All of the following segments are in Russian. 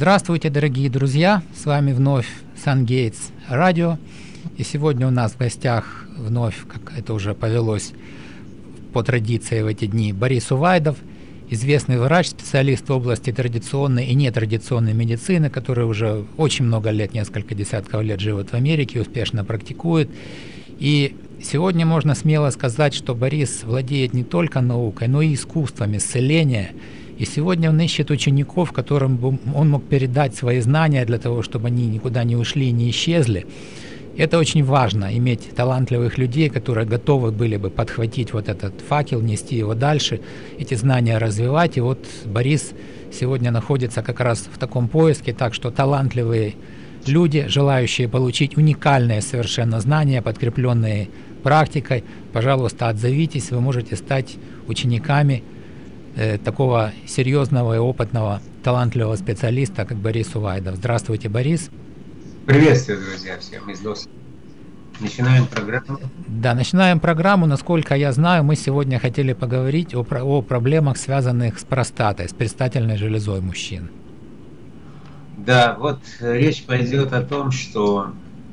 Здравствуйте, дорогие друзья! С вами вновь SunGates радио. И сегодня у нас в гостях вновь, как это уже повелось по традиции в эти дни, Борис Увайдов, известный врач, специалист в области традиционной и нетрадиционной медицины, который уже очень много лет, несколько десятков лет живет в Америке, успешно практикует. И сегодня можно смело сказать, что Борис владеет не только наукой, но и искусством исцеления. И сегодня он ищет учеников, которым он мог передать свои знания для того, чтобы они никуда не ушли и не исчезли. Это очень важно, иметь талантливых людей, которые готовы были бы подхватить вот этот факел, нести его дальше, эти знания развивать. И вот Борис сегодня находится как раз в таком поиске, так что талантливые люди, желающие получить уникальные совершенно знания, подкрепленные практикой, пожалуйста, отзовитесь, вы можете стать учениками такого серьезного и опытного, талантливого специалиста, как Борис Увайдов. Здравствуйте, Борис. Приветствую, друзья, всем из Лос. Начинаем программу. Да, начинаем программу. Насколько я знаю, мы сегодня хотели поговорить о проблемах, связанных с простатой, с предстательной железой мужчин. Да, вот речь пойдет о том, что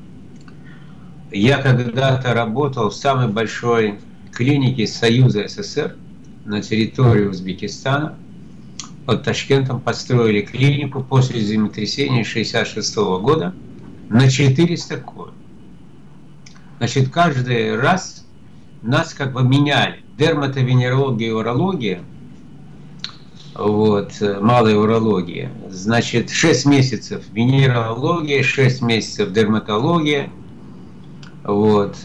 я когда-то работал в самой большой клинике Союза СССР на территории Узбекистана. Под Ташкентом построили клинику после землетрясения 1966 года на 400 коек. Значит, каждый раз нас как бы меняли. Дерматовенерология и урология, вот, малая урология. Значит, 6 месяцев венерология, 6 месяцев дерматология. Вот.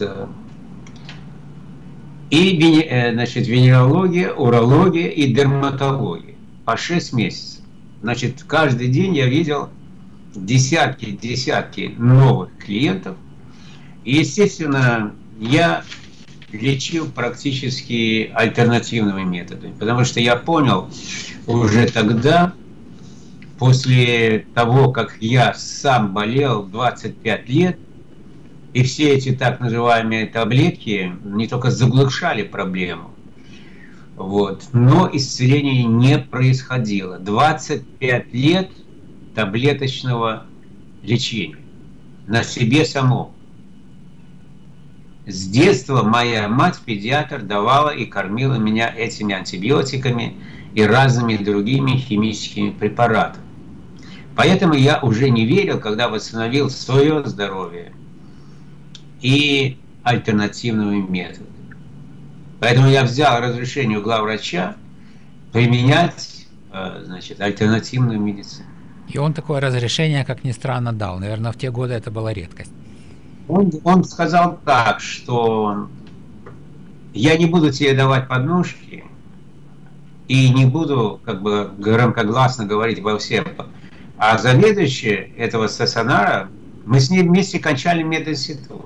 И, значит, венерология, урология и дерматология. По 6 месяцев. Значит, каждый день я видел десятки новых клиентов. И, естественно, я лечил практически альтернативными методами. Потому что я понял уже тогда, после того, как я сам болел 25 лет, и все эти так называемые таблетки не только заглушали проблему, вот, но исцеления не происходило. 25 лет таблеточного лечения на себе самом. С детства моя мать, педиатр, давала и кормила меня этими антибиотиками и разными другими химическими препаратами. Поэтому я уже не верил, когда восстановил свое здоровье, и альтернативными методами. Поэтому я взял разрешение у главврача применять, значит, альтернативную медицину. И он такое разрешение, как ни странно, дал. Наверное, в те годы это была редкость. Он сказал так, что я не буду тебе давать подножки и не буду как бы громкогласно говорить во всем. А заведующий этого стационара, мы с ним вместе кончали мединститут.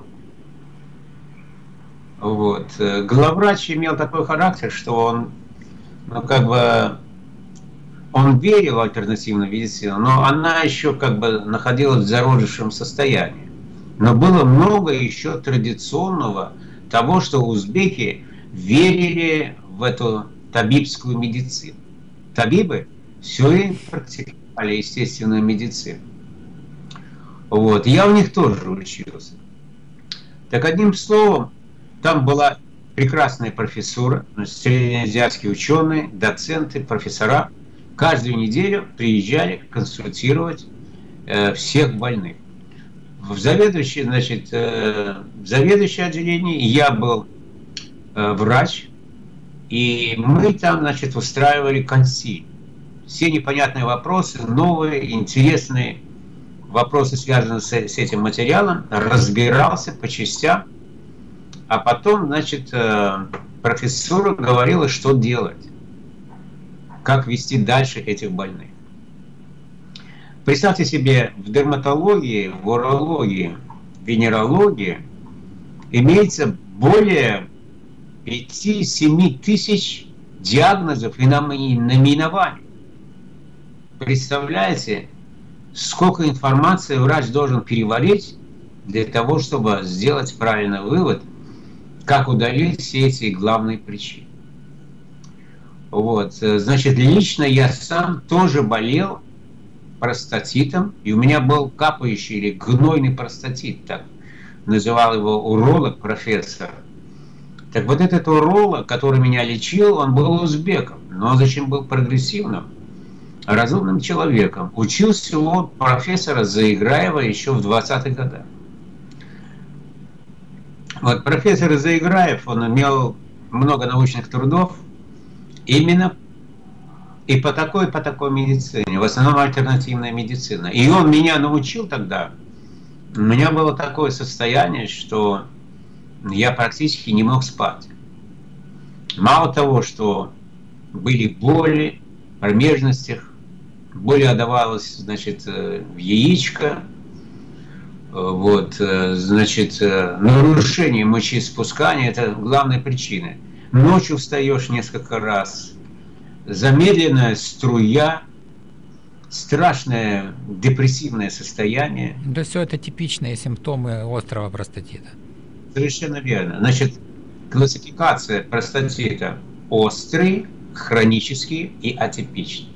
Вот. Главврач имел такой характер, что он, ну, как бы, он верил в альтернативную медицину, но она еще как бы находилась в зародышевом состоянии. Но было много еще традиционного того, что узбеки верили в эту табибскую медицину. Табибы все время практиковали естественную медицину. Вот. Я у них тоже учился. Так, одним словом, там была прекрасная профессура, среднеазиатские ученые, доценты, профессора. Каждую неделю приезжали консультировать всех больных. В заведующее, значит, в заведующее отделение я был врач, и мы там, значит, устраивали консилиум. Все непонятные вопросы, новые, интересные вопросы, связанные с этим материалом, разбирался по частям. А потом, значит, профессура говорила, что делать, как вести дальше этих больных. Представьте себе, в дерматологии, в урологии, в венерологии имеется более 5-7 тысяч диагнозов и наименований. Представляете, сколько информации врач должен переварить для того, чтобы сделать правильный вывод, как удалить все эти главные причины. Вот. Значит, лично я сам тоже болел простатитом, и у меня был капающий или гнойный простатит, так называл его уролог, профессор. Так вот этот уролог, который меня лечил, он был узбеком, но он зачем был прогрессивным, разумным человеком. Учился у профессора Заиграева еще в 20-х годах. Вот профессор Заиграев, он имел много научных трудов именно и по такой медицине, в основном альтернативная медицина. И он меня научил тогда. У меня было такое состояние, что я практически не мог спать. Мало того, что были боли в промежностях, боль отдавалась, значит, в яичко, вот, значит, нарушение мочеиспускания – это главная причина. Ночью встаешь несколько раз, замедленная струя, страшное депрессивное состояние. Да, все это типичные симптомы острого простатита. Совершенно верно. Значит, классификация простатита: острый, хронический и атипичный.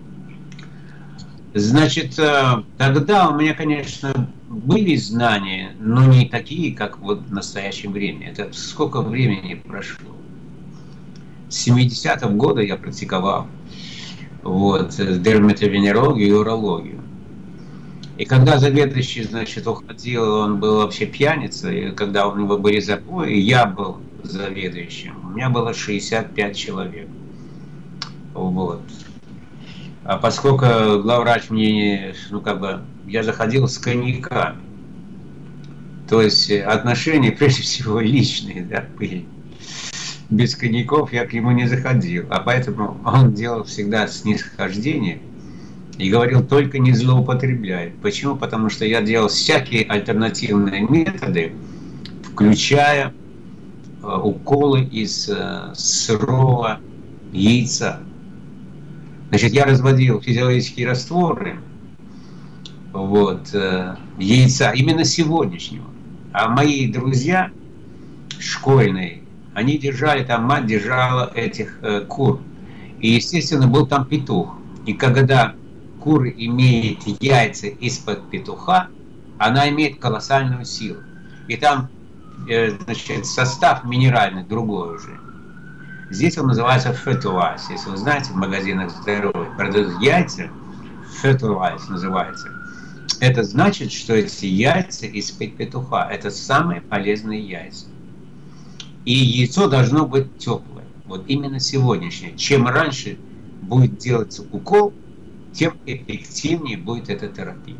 Значит, тогда у меня, конечно, были знания, но не такие, как вот в настоящее время. Это сколько времени прошло? С 70-х годов я практиковал вот, дерматовенерологию и урологию. И когда заведующий, значит, уходил, он был вообще пьяницей, и когда у него были запои, я был заведующим, у меня было 65 человек. Вот. А поскольку главврач мне, ну как бы, я заходил с коньяками, то есть отношения, прежде всего, личные, да, были. Без коньяков я к нему не заходил, а поэтому он делал всегда снисхождение и говорил: только не злоупотребляй. Почему? Потому что я делал всякие альтернативные методы, включая уколы из сырого яйца. Значит, я разводил физиологические растворы вот, яйца именно сегодняшнего. А мои друзья школьные, они держали, там мать держала этих кур. И, естественно, был там петух. И когда кура имеет яйца из-под петуха, она имеет колоссальную силу. И там, значит, состав минеральный другой уже. Здесь он называется fertilize. Если вы знаете, в магазинах здоровья продают яйца, fertilize называется. Это значит, что эти яйца из-под петуха – это самые полезные яйца. И яйцо должно быть теплое. Вот именно сегодняшнее. Чем раньше будет делаться укол, тем эффективнее будет эта терапия.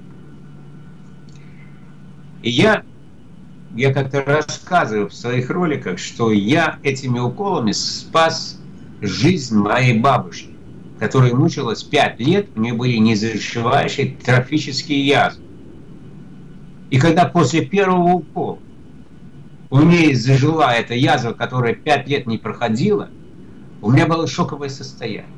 И я как-то рассказываю в своих роликах, что я этими уколами спас жизнь моей бабушки, которая мучилась 5 лет, у нее были незаживающие трофические язвы. И когда после первого укола у нее зажила эта язва, которая 5 лет не проходила, у меня было шоковое состояние.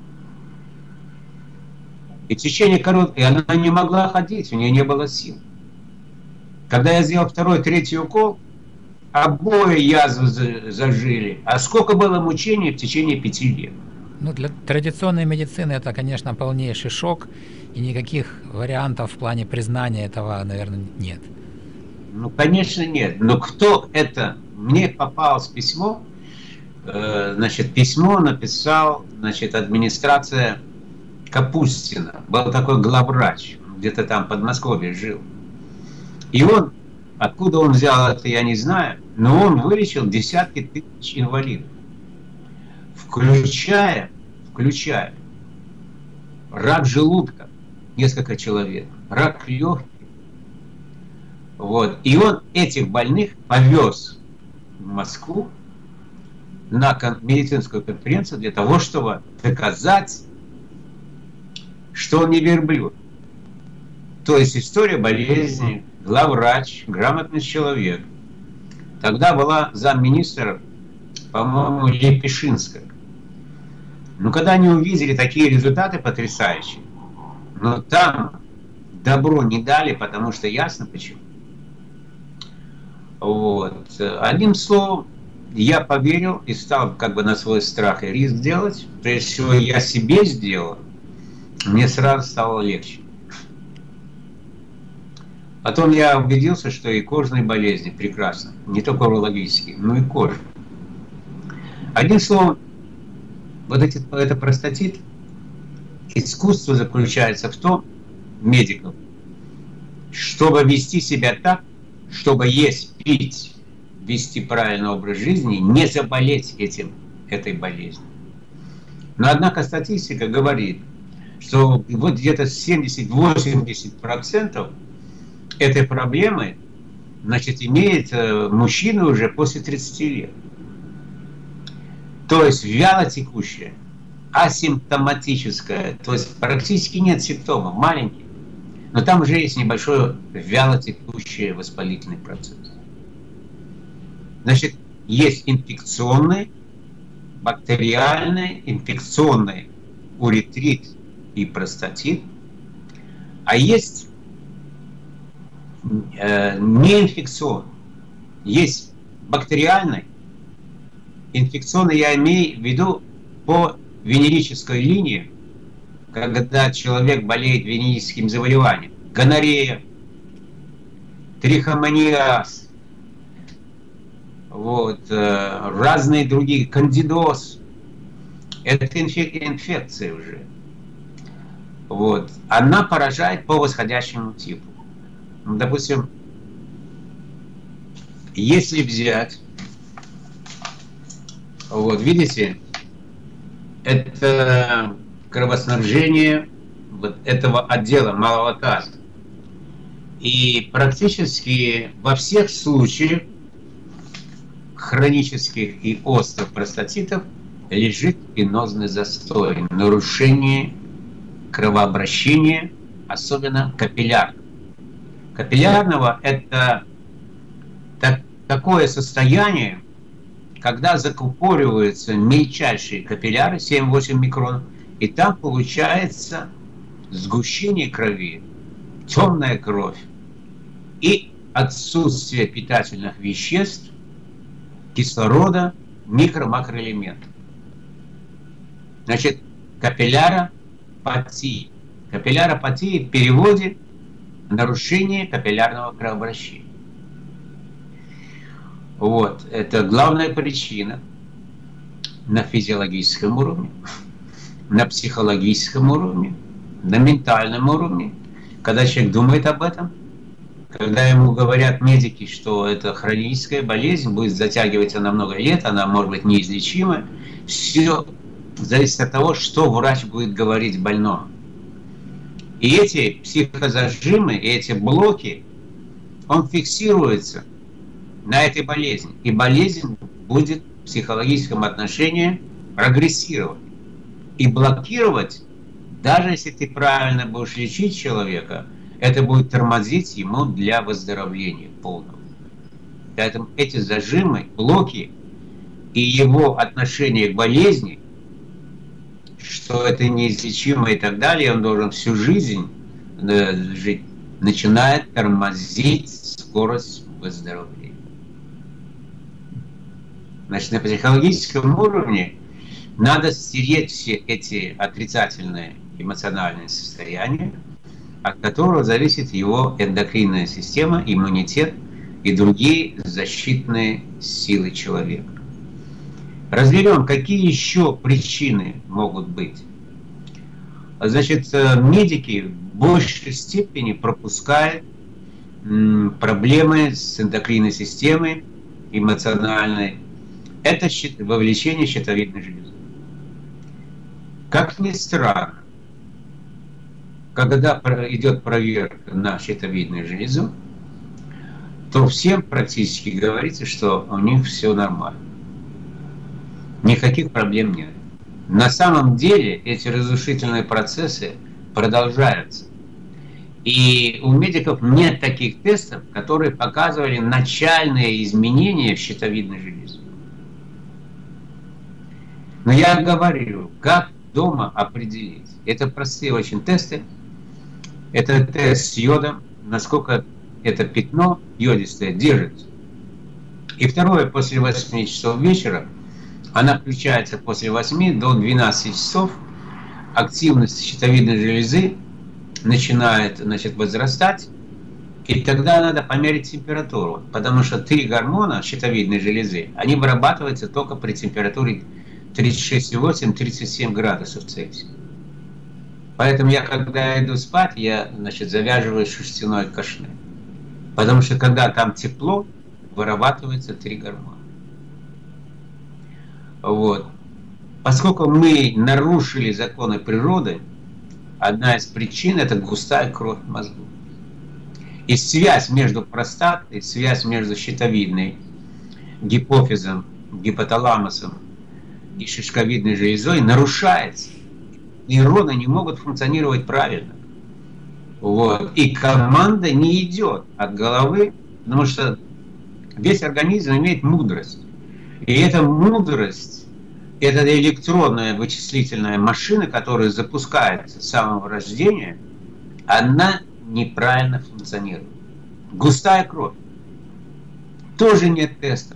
И в течение короткого, и она не могла ходить, у нее не было сил. Когда я сделал второй, третий укол, обои язвы зажили. А сколько было мучений в течение 5 лет? Ну, для традиционной медицины это, конечно, полнейший шок, и никаких вариантов в плане признания этого, наверное, нет. Ну, конечно, нет. Но кто это? Мне попалось письмо, значит, письмо написал, значит, администрация Капустина. Был такой главврач, где-то там в Подмосковье жил. И он, откуда он взял это, я не знаю, но он вылечил десятки тысяч инвалидов, включая рак желудка, несколько человек, рак легких. Вот. И он этих больных повез в Москву на медицинскую конференцию для того, чтобы доказать, что он не верблюд. То есть история болезни, главврач, грамотный человек. Тогда была замминистра, по-моему, Лепешинская. Но когда они увидели такие результаты потрясающие, но там добро не дали, потому что ясно почему. Вот. Одним словом, я поверил и стал как бы на свой страх и риск делать. Прежде всего, я себе сделал, мне сразу стало легче. Потом я убедился, что и кожные болезни прекрасно. Не только урологические, но и кожа. Одним словом, это простатит, искусство заключается в том, медиков, чтобы вести себя так, чтобы есть, пить, вести правильный образ жизни, не заболеть этой болезнью. Но однако статистика говорит, что вот где-то 70-80% этой проблемы, значит, имеет мужчина уже после 30 лет. То есть вялотекущая, асимптоматическая, то есть практически нет симптомов, маленькие, но там уже есть небольшой вялотекущий воспалительный процесс. Значит, есть инфекционный, бактериальный, инфекционный уретрит и простатит, а есть неинфекционный. Есть бактериальный, инфекционный я имею в виду по венерической линии, когда человек болеет венерическим заболеванием. Гонорея, трихомониаз, разные другие, кандидоз. Это инфекция уже. Она поражает по восходящему типу. Допустим, если взять, видите, это кровоснабжение этого отдела малого таза. И практически во всех случаях хронических и острых простатитов лежит венозный застой, нарушение кровообращения, особенно капиллярного. Капиллярного – это такое состояние, когда закупориваются мельчайшие капилляры, 7-8 микронов, и там получается сгущение крови, темная кровь и отсутствие питательных веществ, кислорода, микро-макроэлементов. Значит, капилляропатия. Капилляропатия в переводе нарушение капиллярного кровообращения. Это главная причина на физиологическом уровне, на психологическом уровне, на ментальном уровне. Когда человек думает об этом, когда ему говорят медики, что это хроническая болезнь, будет затягиваться на много лет, она может быть неизлечима, все зависит от того, что врач будет говорить больному. И эти психозажимы, и эти блоки, он фиксируется на этой болезни. И болезнь будет в психологическом отношении прогрессировать. И блокировать, даже если ты правильно будешь лечить человека, это будет тормозить ему для выздоровления полного. Поэтому эти зажимы, блоки и его отношение к болезни, что это неизлечимо и так далее, он должен всю жизнь жить, начинает тормозить скорость выздоровления. Значит, на психологическом уровне надо стереть все эти отрицательные эмоциональные состояния, от которого зависит его эндокринная система, иммунитет и другие защитные силы человека. Разберем, какие еще причины могут быть. Значит, медики в большей степени пропускают проблемы с эндокринной системой, эмоциональной. Это вовлечение щитовидной железы. Как ни странно, когда идет проверка на щитовидную железу, то всем практически говорится, что у них все нормально. Никаких проблем нет. На самом деле эти разрушительные процессы продолжаются. И у медиков нет таких тестов, которые показывали начальные изменения в щитовидной железе. Но я говорю, как дома определить. Это простые очень тесты. Это тест с йодом, насколько это пятно йодистое держится. И второе, после 8 часов вечера, она включается после 8 до 12 часов, активность щитовидной железы начинает, возрастать, И тогда надо померить температуру, потому что 3 гормона щитовидной железы, они вырабатываются только при температуре 36,8-37 градусов Цельсия. Поэтому я, когда иду спать, я, значит, завязываю шерстяной кашне. Потому что когда там тепло, вырабатывается 3 гормона. Вот. Поскольку мы нарушили законы природы, одна из причин – это густая кровь в мозгу. И связь между простатой, связь между щитовидной, гипофизом, гипоталамусом и шишковидной железой нарушается. Нейроны не могут функционировать правильно. Вот. И команда не идет от головы, потому что весь организм имеет мудрость. И эта мудрость, это электронная вычислительная машина, которая запускается с самого рождения, она неправильно функционирует. Густая кровь. Тоже нет теста.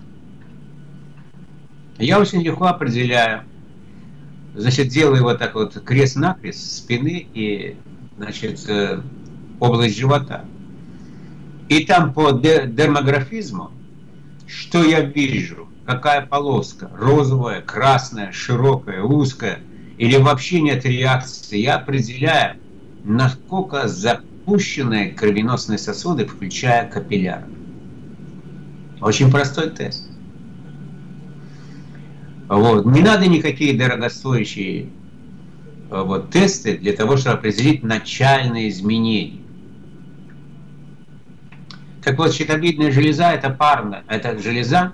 Я очень легко определяю. Значит, делаю вот так вот крест-накрест спины и, значит, область живота. И там по дермографизму, что я вижу, какая полоска, розовая, красная, широкая, узкая, или вообще нет реакции, я определяю, насколько запущенные кровеносные сосуды, включая капилляры. Очень простой тест. Вот. Не надо никакие дорогостоящие вот, тесты для того, чтобы определить начальные изменения. Так вот, щитовидная железа – это парная, это железа,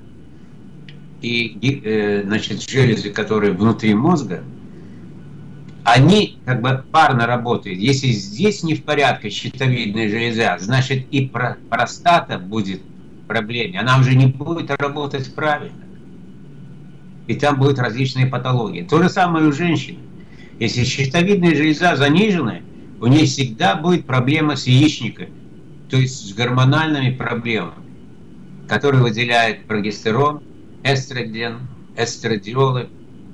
и значит, железы, которые внутри мозга, они как бы парно работают. Если здесь не в порядке щитовидная железа, значит и простата будет проблемой. Она уже не будет работать правильно. И там будут различные патологии. То же самое у женщин. Если щитовидная железа занижена, у нее всегда будет проблема с яичниками, то есть с гормональными проблемами, которые выделяют прогестерон, эстроген, эстрадиолы,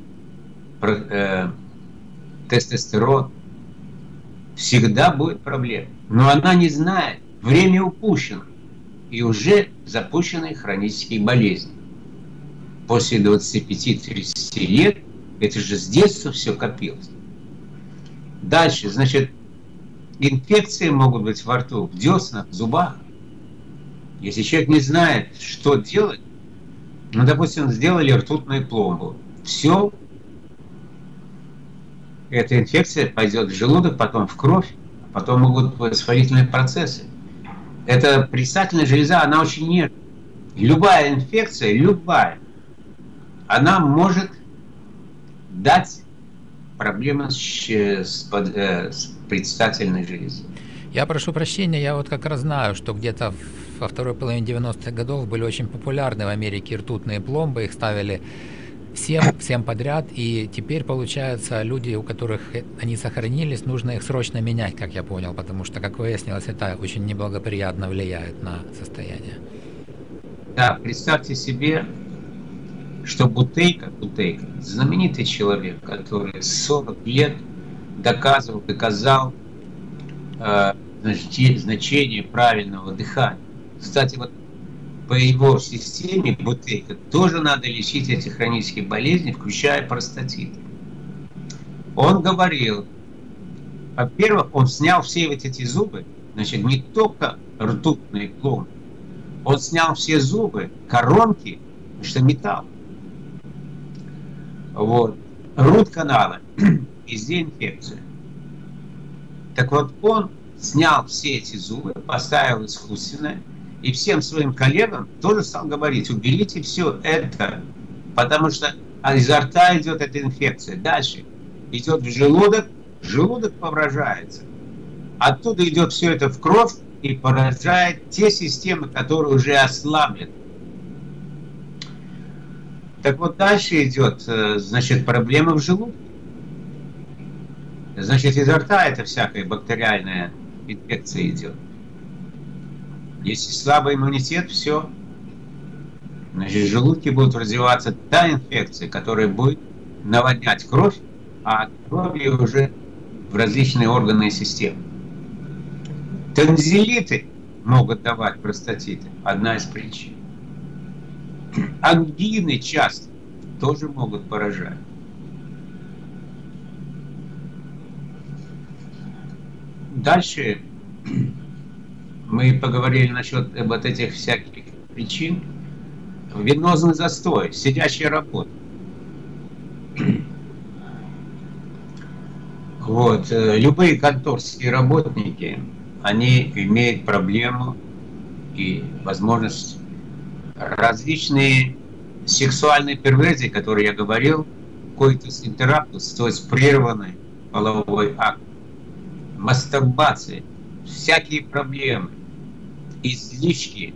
тестостерон. Всегда будет проблема. Но она не знает, время упущено, и уже запущены хронические болезни. После 25-30 лет, это же с детства все копилось. Дальше, значит, инфекции могут быть во рту, в деснах, в зубах. Если человек не знает, что делать, ну, допустим, сделали ртутную пломбу, все, эта инфекция пойдет в желудок, потом в кровь, а потом могут быть воспалительные процессы. Эта предстательная железа, она очень нежная. Любая инфекция, любая, она может дать проблемы с предстательной железой. Я прошу прощения, я вот как раз знаю, что где-то во второй половине 90-х годов были очень популярны в Америке ртутные пломбы, их ставили всем подряд, и теперь, получается, люди, у которых они сохранились, нужно их срочно менять, как я понял, потому что, как выяснилось, это очень неблагоприятно влияет на состояние. Да, представьте себе, что Бутейко, знаменитый человек, который 40 лет доказал значение правильного дыхания. Кстати, вот по его системе Бутейко тоже надо лечить эти хронические болезни, включая простатит. Он говорил, во-первых, он снял все вот эти зубы, значит, не только ртутные пломбы, он снял все зубы, коронки, что металл. Вот. Рут-каналы, везде инфекция. Так вот, он снял все эти зубы, поставил искусственное, и всем своим коллегам тоже стал говорить, уберите все это, потому что изо рта идет эта инфекция. Дальше идет в желудок, желудок поражается. Оттуда идет все это в кровь и поражает те системы, которые уже ослаблены. Так вот, дальше идет, значит, проблема в желудке. Значит, изо рта это всякая бактериальная инфекция идет. Если слабый иммунитет, все. Значит, в желудке будет развиваться та инфекция, которая будет наводнять кровь, а от крови уже в различные органы и системы. Танзелиты могут давать простатиты. Одна из причин. Ангины часто тоже могут поражать. Дальше мы поговорили насчет вот этих всяких причин. Венозный застой, сидящая работа. Вот. Любые конторские работники, они имеют проблему и возможность различные сексуальные перверзии, которые я говорил, коитус интерактус, то есть прерванный половой акт, мастурбация, всякие проблемы, излишки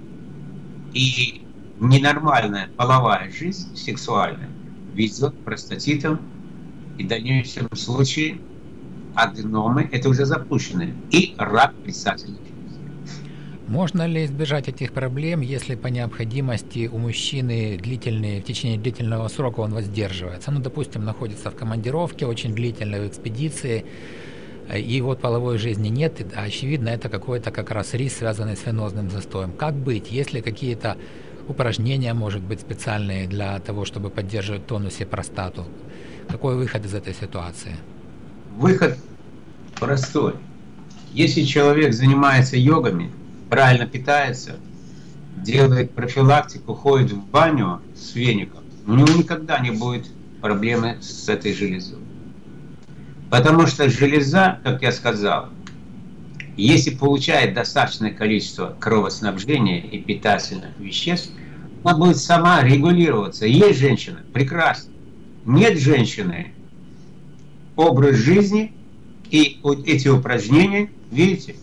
и ненормальная половая жизнь сексуальная ведет к простатитам и в дальнейшем случае аденомы, это уже запущенные, и рак предстательной железы. Можно ли избежать этих проблем, если по необходимости у мужчины в течение длительного срока он воздерживается? Ну, допустим, находится в командировке очень длительной, в экспедиции, и вот половой жизни нет, а очевидно, это какой-то как раз риск, связанный с венозным застоем. Как быть, если какие-то упражнения, может быть, специальные для того, чтобы поддерживать в тонусе простату? Какой выход из этой ситуации? Выход простой. Если человек занимается йогами, правильно питается, делает профилактику, ходит в баню с веником, у него никогда не будет проблемы с этой железой. Потому что железа, как я сказал, если получает достаточное количество кровоснабжения и питательных веществ, она будет сама регулироваться. Есть женщина, прекрасно. Нет женщины, образ жизни и вот эти упражнения, видите,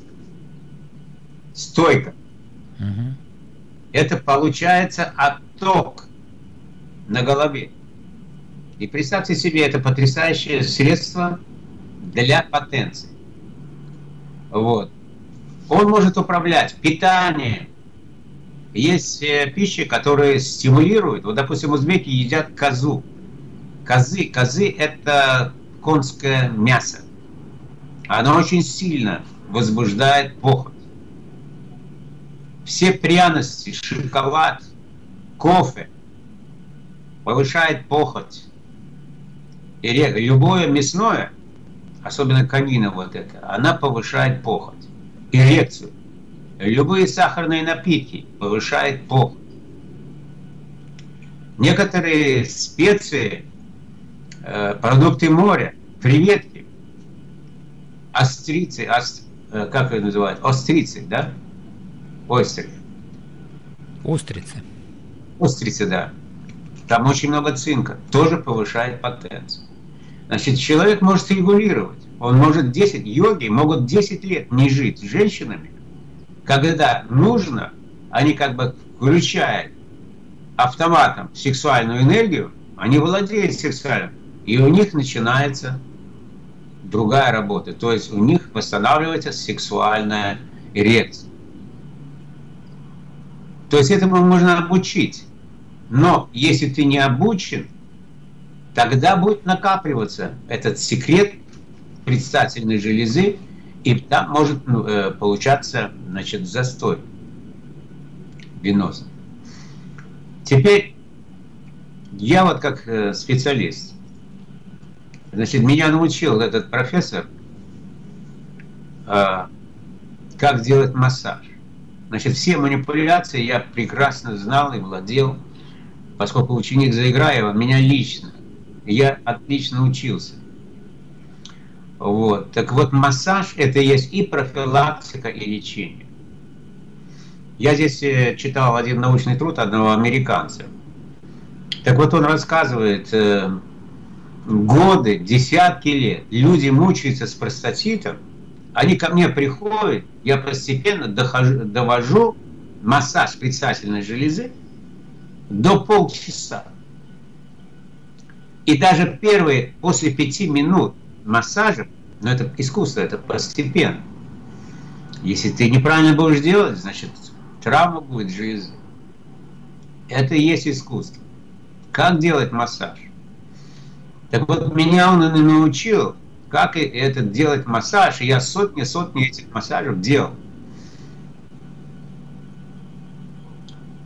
стойка. Угу. Это получается отток на голове. И представьте себе, это потрясающее средство для потенции. Вот. Он может управлять питанием. Есть пищи, которые стимулируют. Вот, допустим, узбеки едят козу. Козы – это конское мясо. Оно очень сильно возбуждает похоть. Все пряности, шоколад, кофе повышает похоть. И любое мясное, особенно конина вот это, она повышает похоть. Эрекцию. Любые сахарные напитки повышают похоть. Некоторые специи, продукты моря, креветки, острицы, как это называют? Острицы, да? Ойстеры. Устрицы. Устрицы, да. Там очень много цинка. Тоже повышает потенцию. Значит, человек может регулировать. Он может йоги могут 10 лет не жить с женщинами. Когда нужно, они как бы включают автоматом сексуальную энергию, они владеют сексуальным, и у них начинается другая работа. То есть у них восстанавливается сексуальная эрекция. То есть этому можно обучить. Но если ты не обучен, тогда будет накапливаться этот секрет предстательной железы, и там может получаться, значит, застой венозный. Теперь я вот как специалист, значит, меня научил этот профессор, как делать массаж. Значит, все манипуляции я прекрасно знал и владел, поскольку ученик Заиграева меня лично, я отлично учился. Вот. Так вот, массаж – это есть и профилактика, и лечение. Я здесь читал один научный труд одного американца. Так вот, он рассказывает, годы, десятки лет люди мучаются с простатитом, они ко мне приходят, я постепенно довожу массаж предстательной железы до полчаса. И даже первые, после 5 минут массажа, но это искусство, это постепенно. Если ты неправильно будешь делать, значит, травма будет железы. Это и есть искусство. Как делать массаж? Так вот, меня он и научил, как это делать массаж, и я сотни этих массажев делал.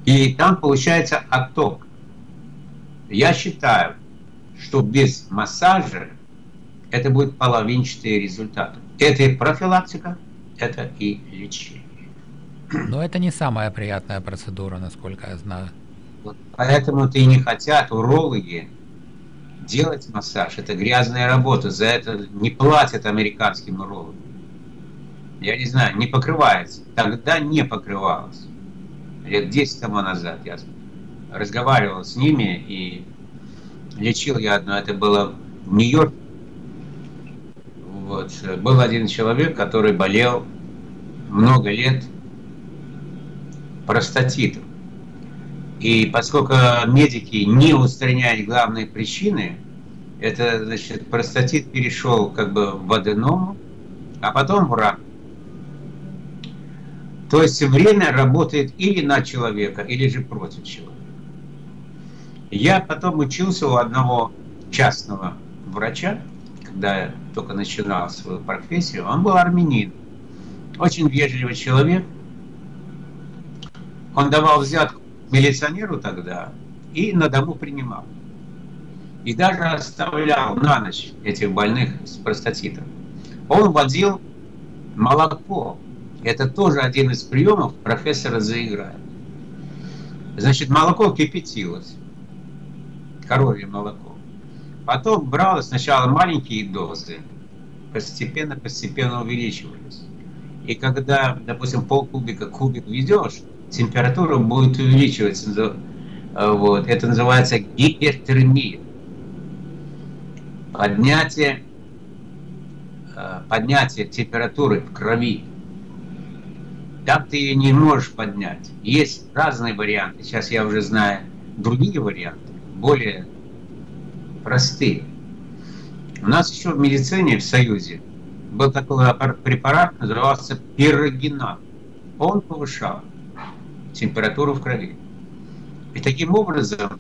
И там получается отток. Я считаю, что без массажа это будет половинчатые результаты. Это и профилактика, это и лечение. Но это не самая приятная процедура, насколько я знаю. Вот поэтому-то и не хотят урологи делать массаж. Это грязная работа. За это не платят американским урологам. Я не знаю, не покрывается. Тогда не покрывалось. Лет 10 тому назад я разговаривал с ними и лечил я одно. Это было в Нью-Йорке. Вот. Был один человек, который болел много лет простатитом. И поскольку медики не устраняют главные причины, это, значит, простатит перешел как бы в аденому, а потом в рак. То есть время работает или на человека, или же против человека. Я потом учился у одного частного врача, когда я только начинал свою профессию. Он был армянин, очень вежливый человек. Он давал взятку милиционеру тогда и на дому принимал. И даже оставлял на ночь этих больных с простатитом. Он вводил молоко. Это тоже один из приемов профессора заиграет. Значит, молоко кипятилось. Коровье молоко. Потом бралось сначала маленькие дозы. Постепенно увеличивались. И когда, допустим, полкубика кубик ведешь, температура будет увеличиваться. Вот. Это называется гипертермия. Поднятие температуры в крови. Так ты ее не можешь поднять. Есть разные варианты. Сейчас я уже знаю другие варианты, более простые. У нас еще в медицине в Союзе был такой препарат, назывался пирогенат. Он повышал температуру в крови. И таким образом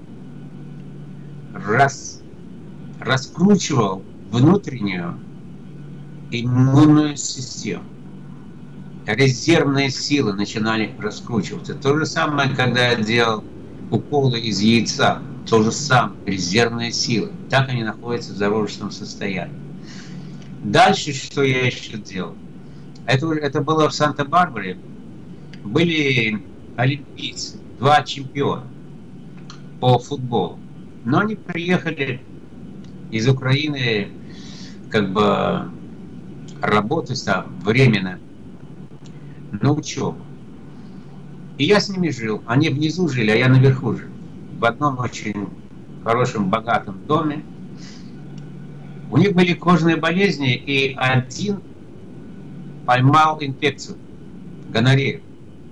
раскручивал внутреннюю иммунную систему. Резервные силы начинали раскручиваться. То же самое, когда я делал уколы из яйца. То же самое, резервные силы. Так они находятся в зародышном состоянии. Дальше, что я еще делал? Это было в Санта-Барбаре. Были олимпийцы, 2 чемпиона по футболу. Но они приехали из Украины как бы работать там временно на учебу. И я с ними жил. Они внизу жили, а я наверху жил. В одном очень хорошем, богатом доме. У них были кожные болезни, и один поймал инфекцию, гонорею.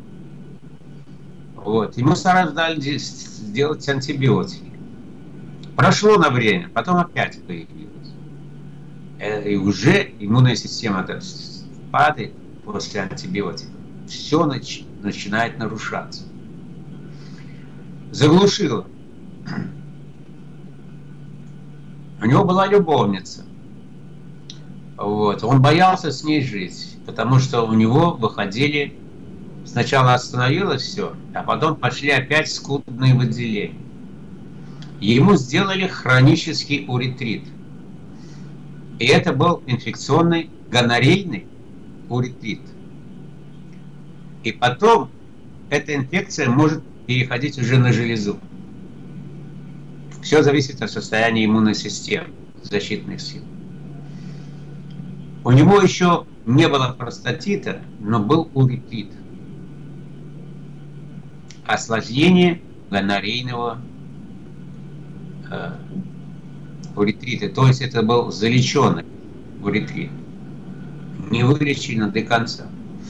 Вот. Ему сразу дали сделать антибиотики. Прошло на время, потом опять появилось. И уже иммунная система падает после антибиотиков. Все начинает нарушаться. Заглушило. У него была любовница. Вот. Он боялся с ней жить, потому что у него выходили... Сначала остановилось все, а потом пошли опять скудные выделения. Ему сделали хронический уретрит. И это был инфекционный гонорейный уретрит. И потом эта инфекция может переходить уже на железу. Все зависит от состояния иммунной системы, защитных сил. У него еще не было простатита, но был уретрит. Осложнение гонорейного уретрита. То есть это был залеченный уретрит. Не вылечен до конца.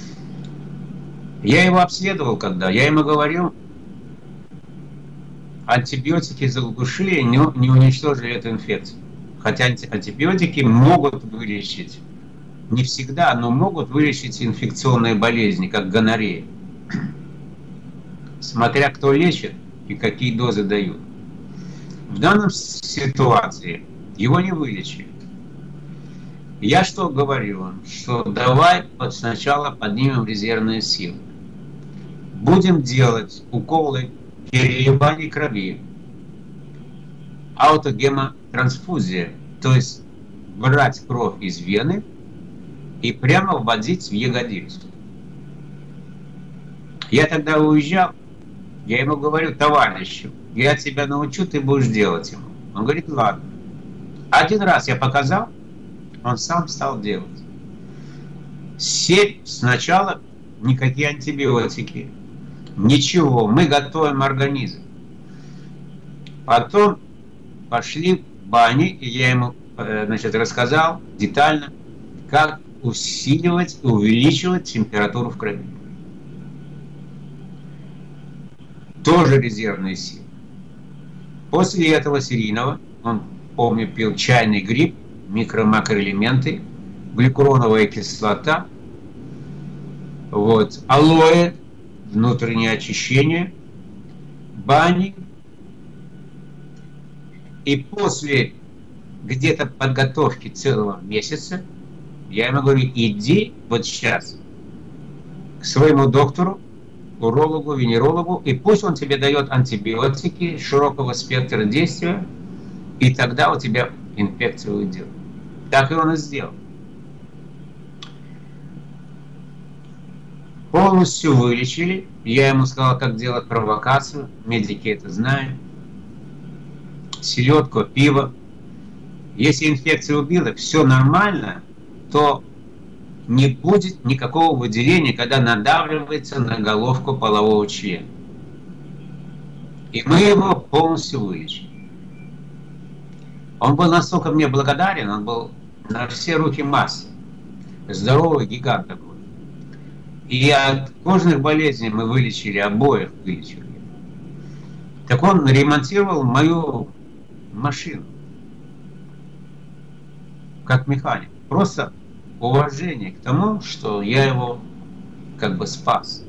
Я его обследовал когда. Я ему говорил, антибиотики заглушили, не уничтожили эту инфекцию. Хотя антибиотики могут вылечить, не всегда, но могут вылечить инфекционные болезни, как гонорея. Смотря кто лечит и какие дозы дают. В данной ситуации его не вылечили. Я что говорю? Что давай сначала поднимем резервные силы. будем делать уколы переливания крови, аутогемотрансфузия, то есть брать кровь из вены и прямо вводить в ягодицу. Я тогда уезжал, я ему говорю: товарищу, я тебя научу, ты будешь делать ему. Он говорит: ладно. Один раз я показал, он сам стал делать. Сначала никакие антибиотики, ничего, мы готовим организм. Потом пошли в бане, и я ему рассказал детально, как усиливать и увеличивать температуру в крови. Тоже резервные силы. После этого серийного, он, помню, пил чайный гриб, микро-макроэлементы, гликуроновая кислота, алоэ, внутреннее очищение, бани. И после где-то подготовки целого месяца я ему говорю: иди вот сейчас к своему доктору, урологу, венерологу, и пусть он тебе дает антибиотики широкого спектра действия, и тогда у тебя инфекция уйдет. Так и он и сделал. Полностью вылечили. Я ему сказал, как делать провокацию. Медики это знают. Селедку, пиво. Если инфекция убила, все нормально, то не будет никакого выделения, когда надавливается на головку полового члена. И мы его полностью вылечили. Он был настолько мне благодарен, он был на все руки масса. Здоровый гигант такой. И от кожных болезней мы вылечили, обоих вылечили. Так он ремонтировал мою машину как механик. Просто уважение к тому, что я его как бы спас.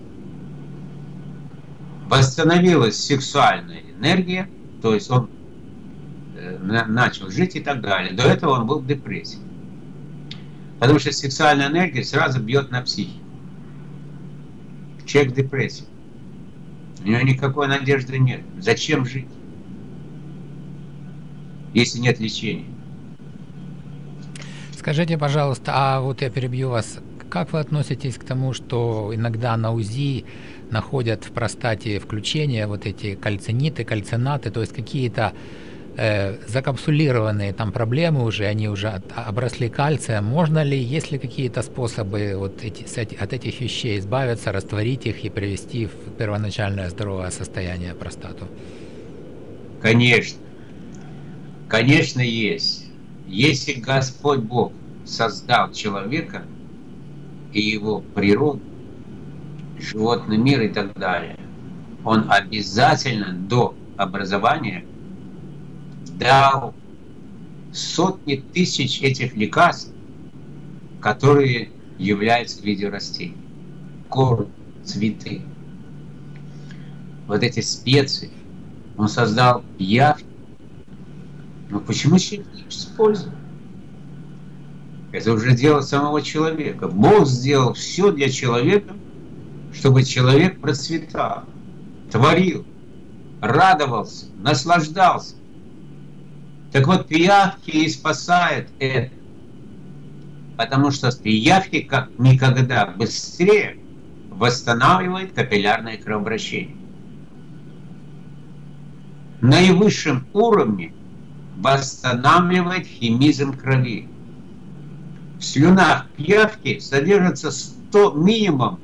Восстановилась сексуальная энергия, то есть он начал жить и так далее. До этого он был в депрессии. Потому что сексуальная энергия сразу бьет на психику. Человек в депрессии. У него никакой надежды нет. Зачем жить, если нет лечения? Скажите, пожалуйста, а вот я перебью вас, как вы относитесь к тому, что иногда на УЗИ находят в простате включения вот эти кальциниты, кальцинаты, то есть какие-то закапсулированные там проблемы уже, они уже обросли кальцием. Можно ли, есть ли какие-то способы от этих вещей избавиться, растворить их и привести в первоначальное здоровое состояние простату? Конечно. Конечно, есть. Если Господь Бог создал человека и его природу, животный мир и так далее, Он обязательно до образования дал сотни тысяч этих лекарств, которые являются в виде растений. Корм, цветы. Вот эти специи. Он создал яд. Но почему человек не использует? Это уже дело самого человека. Бог сделал все для человека, чтобы человек процветал, творил, радовался, наслаждался. Так вот, пиявки и спасают это. Потому что пиявки как никогда быстрее восстанавливают капиллярное кровообращение. На наивысшем уровне восстанавливает химизм крови. В слюнах пиявки содержится минимум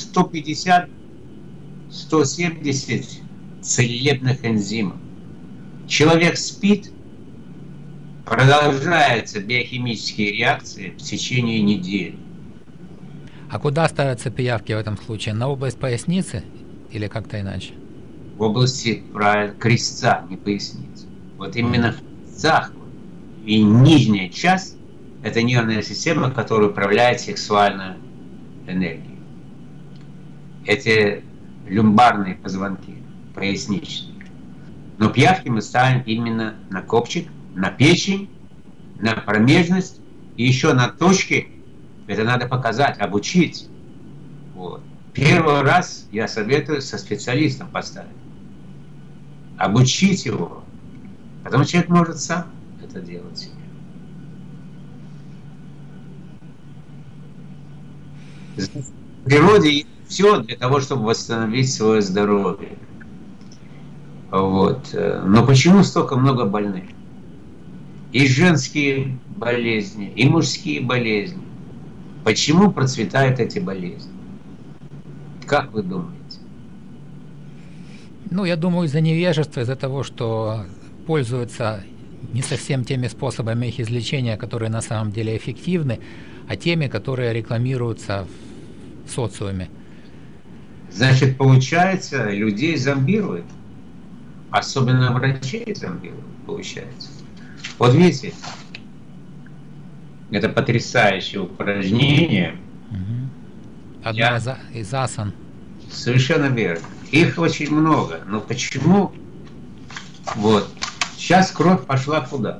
150-170 целебных энзимов. Человек спит, продолжаются биохимические реакции в течение недели. А куда ставятся пиявки в этом случае? На область поясницы или как-то иначе? В области крестца, не поясницы. Вот именно в крестцах. И нижняя часть – это нервная система, которая управляет сексуальной энергией. Эти люмбарные позвонки, поясничные. Но пиявки мы ставим именно на копчик, на печень, на промежность и еще на точки. Это надо показать, обучить. Вот. Первый раз я советую со специалистом поставить. Обучить его. Потом человек может сам это делать себе. В природе есть все для того, чтобы восстановить свое здоровье. Вот. Но почему столько много больных? И женские болезни, и мужские болезни. Почему процветают эти болезни? Как вы думаете? Ну, я думаю, из-за невежества, из-за того, что пользуются не совсем теми способами их излечения, которые на самом деле эффективны, а теми, которые рекламируются в социуме. Значит, получается, людей зомбируют. Особенно врачей зомбируют, получается. Вот видите, это потрясающее упражнение. Одна из асан. Совершенно верно. Их очень много. Но почему? Вот. Сейчас кровь пошла куда?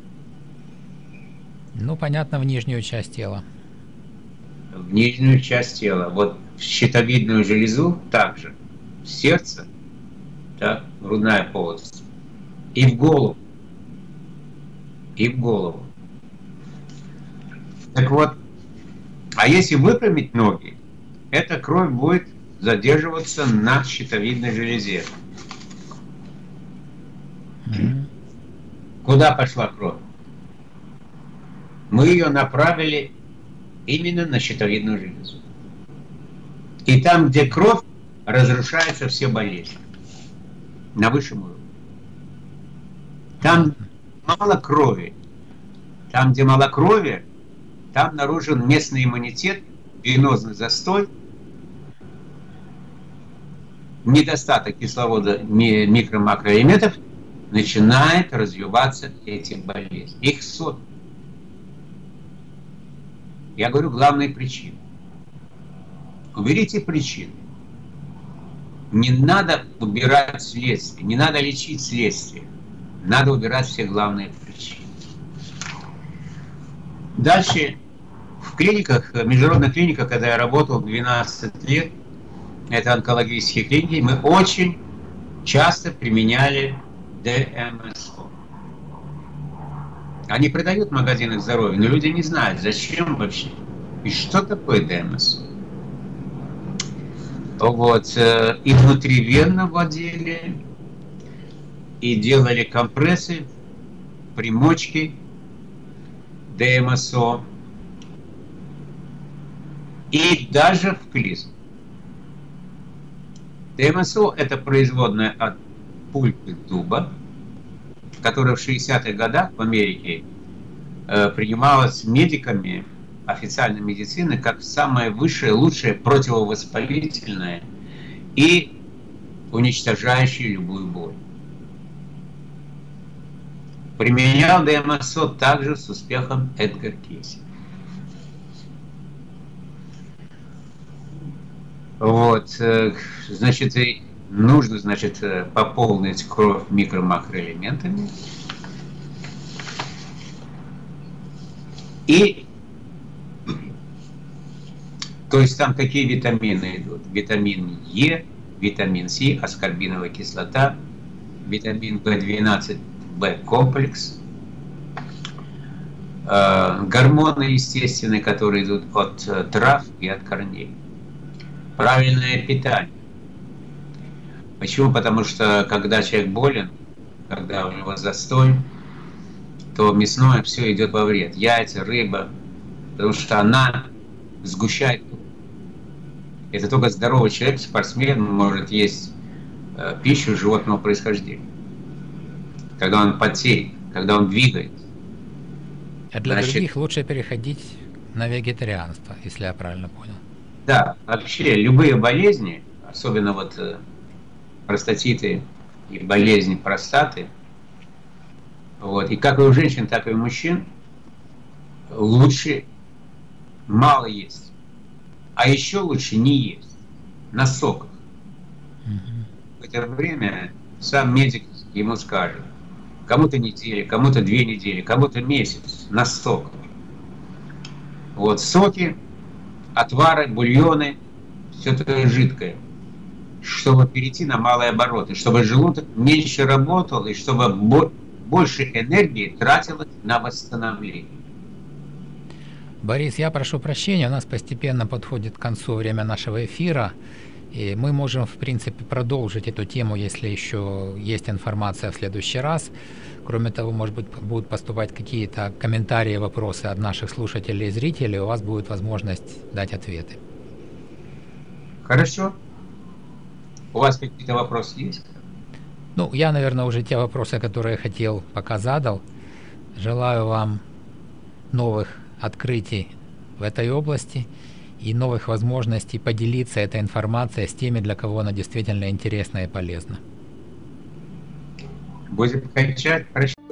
Ну, понятно, в нижнюю часть тела. В нижнюю часть тела. Вот в щитовидную железу также. В сердце, так, грудная полость. И в голову. И в голову. Так вот, а если выпрямить ноги, эта кровь будет задерживаться на щитовидной железе. Куда пошла кровь? Мы ее направили именно на щитовидную железу. И там, где кровь, разрушаются все болезни. На высшем уровне. Там мало крови. Там, где мало крови, там наружен местный иммунитет, венозный застой, недостаток кислорода, микро-макроэлементов, начинает развиваться эти болезни. Их сотни. Я говорю главные причины. Уберите причины. Не надо убирать следствие, не надо лечить следствие. Надо убирать все главные причины. Дальше в клиниках, в международных клиниках, когда я работал 12 лет, это онкологические клиники, мы очень часто применяли ДМСО. Они продают в магазинах здоровья, но люди не знают, зачем вообще и что такое ДМСО. Вот, и внутривенно вводили, и делали компрессы, примочки ДМСО, и даже в клизму. ДМСО – это производная от пульпы дуба, которая в 60-х годах в Америке принималась медиками официальной медицины как самое высшее, лучшее противовоспалительное и уничтожающее любую боль. Применял ДМСО также с успехом Эдгар Кейси. Вот, значит, нужно, значит, пополнить кровь микро-макроэлементами. И, то есть там какие витамины идут? Витамин Е, витамин С, аскорбиновая кислота, витамин В12, В-комплекс, гормоны естественные, которые идут от трав и от корней. Правильное питание. Почему? Потому что когда человек болен, когда у него застой, то мясное все идет во вред. Яйца, рыба, потому что она сгущает. Это только здоровый человек, спортсмен, может есть пищу животного происхождения. Когда он потеет, когда он двигается. А для других лучше переходить на вегетарианство, если я правильно понял. Да, вообще любые болезни, особенно вот простатиты и болезни простаты, вот, и как и у женщин, так и у мужчин, лучше мало есть. А еще лучше не есть на соках. В это время сам медик ему скажет, кому-то неделя, кому-то 2 недели, кому-то месяц на соках. Вот соки, отвары, бульоны, все-таки жидкое, чтобы перейти на малые обороты, чтобы желудок меньше работал и чтобы больше энергии тратилось на восстановление. Борис, я прошу прощения, у нас постепенно подходит к концу время нашего эфира, и мы можем, в принципе, продолжить эту тему, если еще есть информация в следующий раз. Кроме того, может быть, будут поступать какие-то комментарии, вопросы от наших слушателей и зрителей, у вас будет возможность дать ответы. Хорошо. У вас какие-то вопросы есть? Ну, я, наверное, уже те вопросы, которые хотел, пока задал. Желаю вам новых открытий в этой области и новых возможностей поделиться этой информацией с теми, для кого она действительно интересна и полезна. Будем кончать.